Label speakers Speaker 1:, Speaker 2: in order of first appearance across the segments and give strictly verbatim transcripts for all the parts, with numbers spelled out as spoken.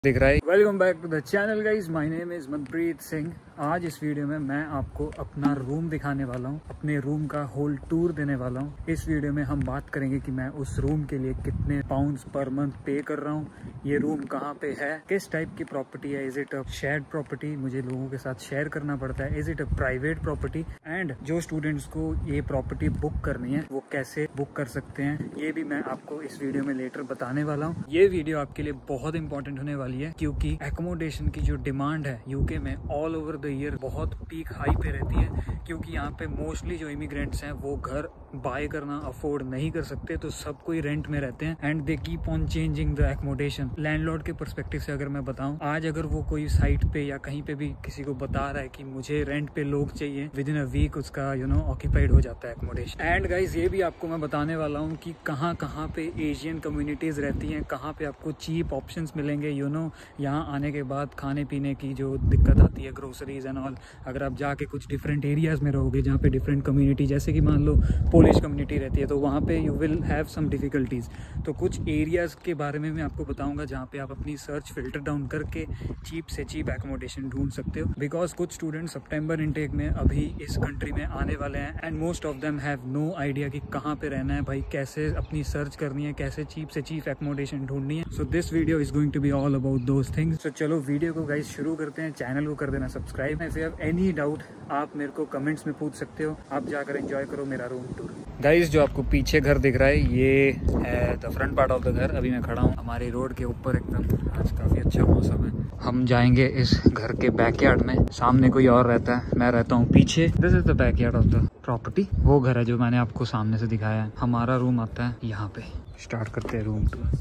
Speaker 1: दिख रहा है। Welcome back to the channel guys, my name is Manpreet Singh. आज इस वीडियो में मैं आपको अपना रूम दिखाने वाला हूँ, अपने रूम का होल टूर देने वाला हूँ। इस वीडियो में हम बात करेंगे कि मैं उस रूम के लिए कितने पाउंड्स पर मंथ पे कर रहा हूँ, ये रूम कहाँ पे है, किस टाइप की प्रॉपर्टी है, is it a shared property, मुझे लोगों के साथ शेयर करना पड़ता है, is it a private property, and जो स्टूडेंट्स को ये प्रॉपर्टी बुक करनी है वो कैसे बुक कर सकते हैं, ये भी मैं आपको इस वीडियो में लेटर बताने वाला हूँ। ये वीडियो आपके लिए बहुत इंपॉर्टेंट होने वाली है क्योंकि एकोमोडेशन की जो डिमांड है यूके में ऑल ओवर द ईयर बहुत पीक हाई पे रहती है, क्योंकि यहाँ पे मोस्टली जो इमिग्रेंट्स हैं वो घर बाय करना अफोर्ड नहीं कर सकते, तो सब कोई रेंट में रहते हैं and they keep on changing the accommodation. Landlord के पर्सपेक्टिव से अगर मैं बताऊं, आज अगर वो कोई साइट पे या कहीं पे भी किसी को बता रहा है कि मुझे रेंट पे लोग चाहिए, विद इन अ वीक उसका यू नो ऑक्यूपाइड हो जाता है एकोमोडेशन। एंड गाइज ये भी आपको मैं बताने वाला हूँ कि कहाँ कहाँ पे एशियन कम्युनिटीज रहती हैं, कहाँ पे आपको चीप ऑप्शंस मिलेंगे। यू नो यहाँ आने के बाद खाने पीने की जो दिक्कत आती है, ग्रोसरीज एंड ऑल, अगर आप जाके कुछ डिफरेंट एरियाज में रहोगे जहाँ पे डिफरेंट कम्युनिटी, जैसे कि मान लो पोलिश कम्युनिटी रहती है, तो वहाँ पे you will have some difficulties. तो कुछ एरियाज के बारे में मैं आपको बताऊंगा जहाँ पे आप अपनी सर्च फिल्टर डाउन करके चीप से चीप एकोमोडेशन ढूंढ सकते हो, बिकॉज कुछ स्टूडेंट सितंबर इनटेक में अभी इस कंट्री में आने वाले हैं and most of them have no idea कि कहाँ पे रहना है, भाई कैसे अपनी सर्च करनी है, कैसे चीप से चीप एकोमोडेशन ढूंढनी है। So this video is going to be all about those things. तो चलो वीडियो को गाइस शुरू करते हैं। चैनल को कर देना subscribe. If you have any doubt आप मेरे को कमेंट्स में पूछ सकते हो। आप जाकर एंजॉय करो मेरा रूम टूर। गाइस जो आपको पीछे घर दिख रहा है ये है the front part of the घर। अभी मैं खड़ा हूँ हमारी रोड के ऊपर एकदम, आज काफी अच्छा मौसम है। हम जाएंगे इस घर के बैकयार्ड में, सामने कोई और रहता है, मैं रहता हूँ पीछे। This is the backyard of the property. वो घर है जो मैंने आपको सामने से दिखाया है। हमारा रूम आता है यहाँ पे। स्टार्ट करते हैं room tour.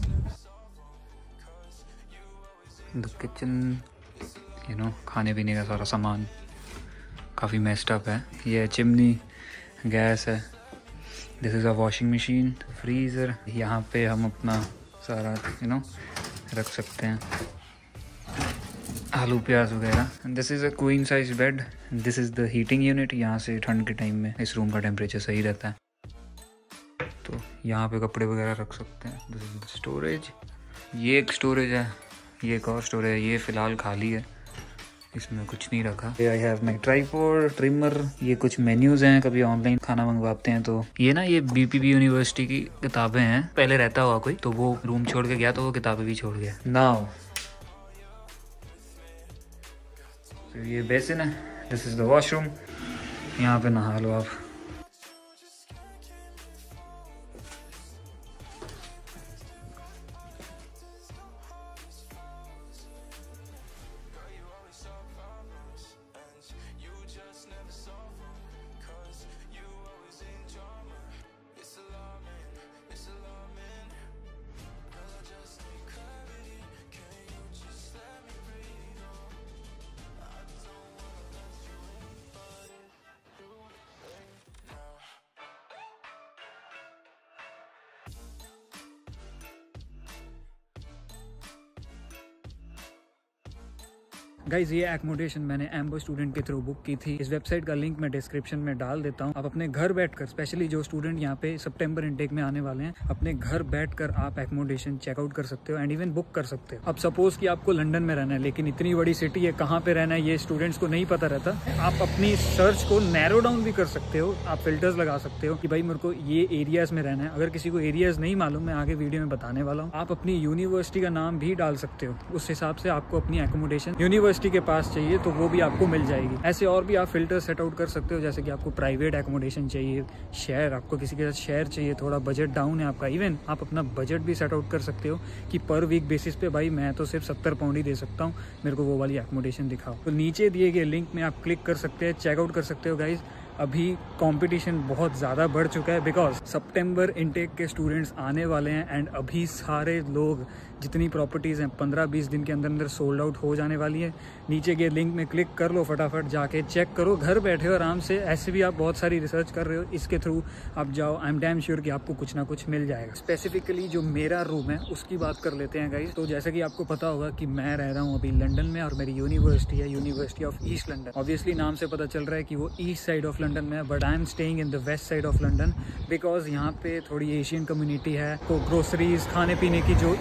Speaker 1: The kitchen, you know खाने पीने का सारा सामान काफ़ी मेस्ड अप है। ये चिमनी, गैस है। This is a washing machine, freezer. यहाँ पे हम अपना सारा यू नो रख सकते हैं, आलू प्याज वगैरह। This is a queen size bed. This is the heating unit. यहाँ से ठंड के टाइम में इस रूम का टेम्परेचर सही रहता है, तो यहाँ पे कपड़े वगैरह रख सकते हैं। This is the storage. ये एक स्टोरेज है, ये एक और स्टोरेज है। ये फ़िलहाल खाली है, इसमें कुछ नहीं रखा। I have my tripod, trimmer. ये कुछ मेन्यूज हैं, कभी ऑनलाइन खाना मंगवाते हैं तो। ये ना ये बीपीबी यूनिवर्सिटी की किताबें हैं, पहले रहता हुआ कोई तो वो रूम छोड़ के गया तो वो किताबें भी छोड़ गया। नाउ तो ये बेसिन है। This is the washroom. यहाँ पे नहा लो आप। गाइज ये एकोमोडेशन मैंने एम्बो स्टूडेंट के थ्रू बुक की थी। इस वेबसाइट का लिंक मैं डिस्क्रिप्शन में डाल देता हूँ। आप अपने घर बैठकर, स्पेशली जो स्टूडेंट यहाँ पे सितंबर इनटेक में आने वाले हैं, अपने घर बैठकर आप एकोमोडेशन चेकआउट कर सकते हो एंड इवन बुक कर सकते हो। अब सपोज कि आपको लंदन में रहना है, लेकिन इतनी बड़ी सिटी है, कहाँ पे रहना है ये स्टूडेंट्स को नहीं पता रहता। आप अपनी सर्च को नैरो डाउन भी कर सकते हो। आप फिल्टर्स लगा सकते हो कि भाई मेरे को ये एरियाज में रहना है। अगर किसी को एरियाज नहीं मालूम, मैं आगे वीडियो में बताने वाला हूँ। आप अपनी यूनिवर्सिटी का नाम भी डाल सकते हो, उस हिसाब से आपको अपनी एकोमोडेशन यूनिवर्सिटी के पास चाहिए तो वो भी आपको मिल जाएगी। ऐसे और भी आप फिल्टर सेट आउट कर सकते हो, जैसे कि आपको प्राइवेट एकोमोडेशन चाहिए, शेयर, आपको किसी के साथ शेयर चाहिए, थोड़ा बजट डाउन है आपका, इवन आप अपना बजट भी सेट आउट कर सकते हो कि पर वीक बेसिस पे भाई मैं तो सिर्फ सत्तर पाउंड ही दे सकता हूँ, मेरे को वो वाली एकोमोडेशन दिखाओ। तो नीचे दिए गए लिंक में आप क्लिक कर सकते हैं, चेकआउट कर सकते हो। गाइज अभी कंपटीशन बहुत ज़्यादा बढ़ चुका है, बिकॉज सितंबर इनटेक के स्टूडेंट्स आने वाले हैं एंड अभी सारे लोग जितनी प्रॉपर्टीज़ हैं पंद्रह बीस दिन के अंदर अंदर सोल्ड आउट हो जाने वाली है। नीचे के लिंक में क्लिक कर लो, फटाफट जाके चेक करो, घर बैठे हो आराम से। ऐसे भी आप बहुत सारी रिसर्च कर रहे हो, इसके थ्रू आप जाओ, आई एम डैम श्योर कि आपको कुछ ना कुछ मिल जाएगा। स्पेसिफिकली जो मेरा रूम है उसकी बात कर लेते हैं गाइस। तो जैसे कि आपको पता होगा कि मैं रह रहा हूँ अभी लंदन में और मेरी यूनिवर्सिटी है university of East London. Obviously नाम से पता चल रहा है कि वो ईस्ट साइड ऑफ लंदन में है, but I am staying in the west side of London because यहाँ पे थोड़ी एशियन कम्युनिटी है। तो ग्रोसरीज, खाने पीने की जो इंडियन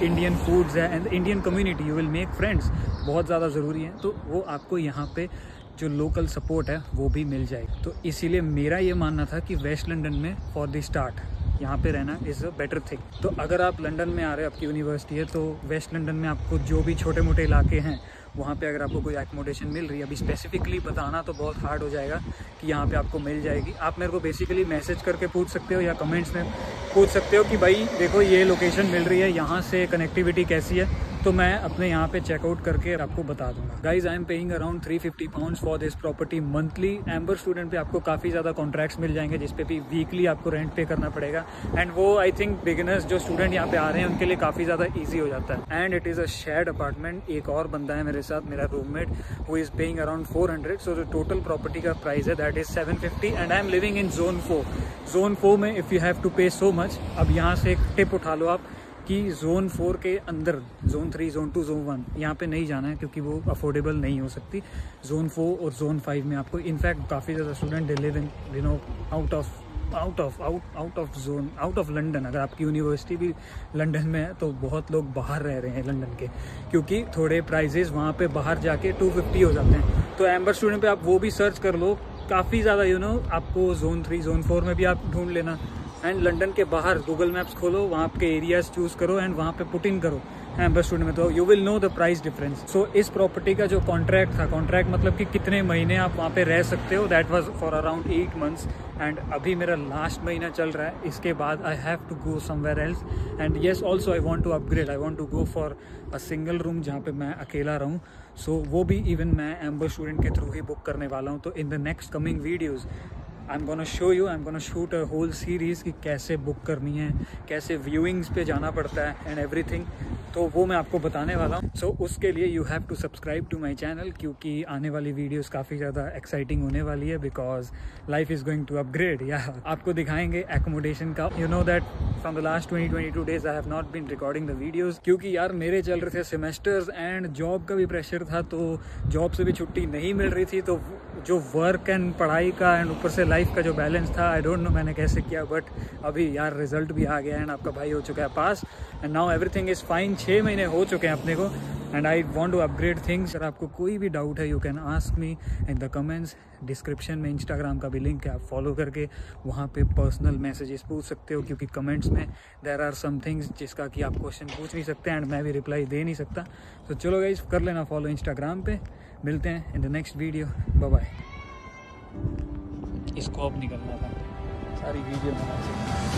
Speaker 1: फूड्स है and Indian community, you will make friends, बहुत ज़्यादा ज़रूरी है। तो वो आपको यहाँ पे जो लोकल सपोर्ट है वो भी मिल जाएगी। तो इसीलिए मेरा ये मानना था कि वेस्ट लंदन में फॉर द स्टार्ट यहाँ पे रहना इज़ अ बेटर थिंग। तो अगर आप लंदन में आ रहे हो, आपकी यूनिवर्सिटी है, तो वेस्ट लंदन में आपको जो भी छोटे मोटे इलाके हैं वहाँ पे अगर आपको कोई एकोमोडेशन मिल रही है, अभी स्पेसिफिकली बताना तो बहुत हार्ड हो जाएगा कि यहाँ पे आपको मिल जाएगी। आप मेरे को बेसिकली मैसेज करके पूछ सकते हो या कमेंट्स में पूछ सकते हो कि भाई देखो ये लोकेशन मिल रही है, यहाँ से कनेक्टिविटी कैसी है, तो मैं अपने यहाँ पे चेकआउट करके आपको बता दूंगा। Guys I am paying around three fifty pounds for this property monthly. Amber student पे आपको काफ़ी ज़्यादा कॉन्ट्रैक्ट्स मिल जाएंगे जिसपे भी वीकली आपको रेंट पे करना पड़ेगा एंड वो आई थिंक बिगिनर्स जो स्टूडेंट यहाँ पे आ रहे हैं उनके लिए काफ़ी ज़्यादा ईजी हो जाता है। And it is a shared apartment. एक और बंदा है मेरे साथ, मेरा रूममेट, वो is paying around four hundred. So जो टोटल प्रॉपर्टी का प्राइस है that is seven fifty and I am living in zone four. Zone four में if you have to pay so much. अब यहाँ से एक टिप उठा लो आप कि जोन फोर के अंदर zone three, zone two, zone one यहाँ पे नहीं जाना है क्योंकि वो अफोर्डेबल नहीं हो सकती। जोन फोर और जोन फाइव में आपको इनफैक्ट काफ़ी ज़्यादा student they live in you know out of out of out out of zone, out of London. अगर आपकी यूनिवर्सिटी भी लंदन में है तो बहुत लोग बाहर रह रहे हैं लंदन के, क्योंकि थोड़े प्राइजेस वहाँ पे बाहर जाके टू फिफ्टी हो जाते हैं। तो एम्बर स्टूडेंट पे आप वो भी सर्च कर लो, काफ़ी ज़्यादा यू नो आपको जोन थ्री, जोन फोर में भी आप ढूंढ लेना। एंड लंदन के बाहर गूगल मैप्स खोलो, वहाँ के एरियाज चूज़ करो एंड वहाँ पे पुट इन करो एम्बर स्टूडेंट में, तो you will know the price difference. So इस प्रॉपर्टी का जो कॉन्ट्रैक्ट था, कॉन्ट्रैक्ट मतलब कि कितने महीने आप वहाँ पे रह सकते हो, that was for around eight months and अभी मेरा लास्ट महीना चल रहा है। इसके बाद I have to go somewhere else and yes also I want to upgrade, I want to go for a single room जहाँ पे मैं अकेला रहूँ। सो so, वो भी इवन मैं एम्बर स्टूडेंट के थ्रू ही बुक करने वाला हूँ। तो in the next coming videos I am gonna show you, I am gonna shoot a whole series कि कैसे बुक करनी है, कैसे व्यूइंग्स पे जाना पड़ता है एंड एवरीथिंग, तो वो मैं आपको बताने वाला हूँ। सो so, उसके लिए you have to subscribe to my channel, क्योंकि आने वाली वीडियोस काफ़ी ज़्यादा एक्साइटिंग होने वाली है because life is going to upgrade. या आपको दिखाएंगे एकोमोडेशन का। You know that from the last twenty twenty two days I have not been recording the videos, क्योंकि यार मेरे चल रहे थे सेमेस्टर्स एंड जॉब का भी प्रेशर था, तो जॉब से भी छुट्टी नहीं मिल रही थी। तो जो वर्क एंड पढ़ाई का एंड ऊपर से लाइफ का जो बैलेंस था, आई डोंट नो मैंने कैसे किया, बट अभी यार रिजल्ट भी आ गया एंड आपका भाई हो चुका है pass and now everything is fine. छः महीने हो चुके हैं अपने को and I want to upgrade things. अगर आपको कोई भी डाउट है you can ask me in the comments. Description में इंस्टाग्राम का भी लिंक है, आप फॉलो करके वहाँ पे पर्सनल मैसेजेस पूछ सकते हो, क्योंकि कमेंट्स में देर आर सम थिंग्स जिसका कि आप क्वेश्चन पूछ नहीं सकते एंड मैं भी रिप्लाई दे नहीं सकता। तो चलो गाइस कर लेना फॉलो इंस्टाग्राम पे। मिलते हैं in the next video, bye bye. इसको अब निकलना था, सारी वीडियो बना सकते हैं।